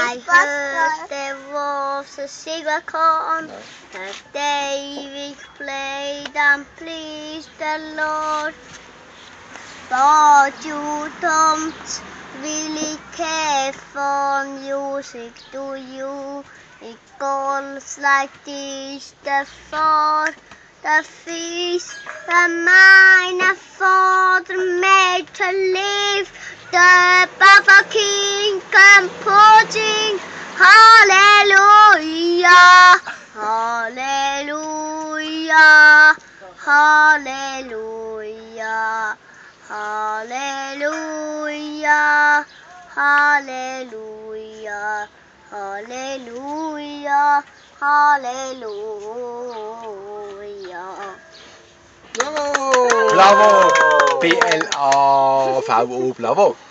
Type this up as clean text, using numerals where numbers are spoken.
I heard there was a singer-con that David played and pleased the Lord. But you don't really care for music, do you? It goes like this: the Father, the feast, the minor Father made to live, the Baba King composing. Hallelujah, hallelujah, hallelujah. Hallelujah, hallelujah, hallelujah, hallelujah. Bravo! Bravo! BLAVO, bravo!